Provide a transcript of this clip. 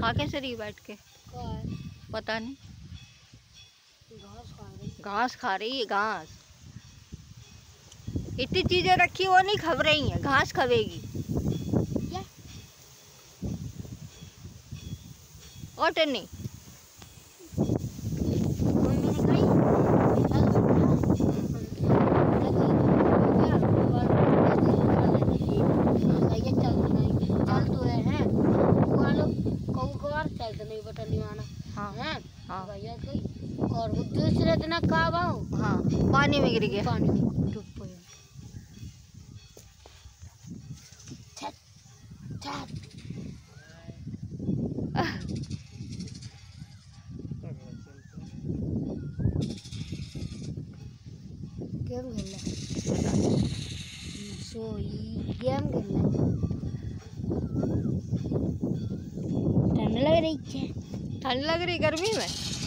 खा कैसे रही बैठ के? पता नहीं। घास खा रही है, घास। इतनी चीजें रखी वो नहीं खा रही है, घास खावेगी। और टन्नी हाँ भैया और वो दूसरे दिन कब आओ? हाँ, पानी में गिर गया। पानी में डूब गया। गेम खेलना गेम खेलना। ठंड लग रही है। ठंड लग रही गर्मी में।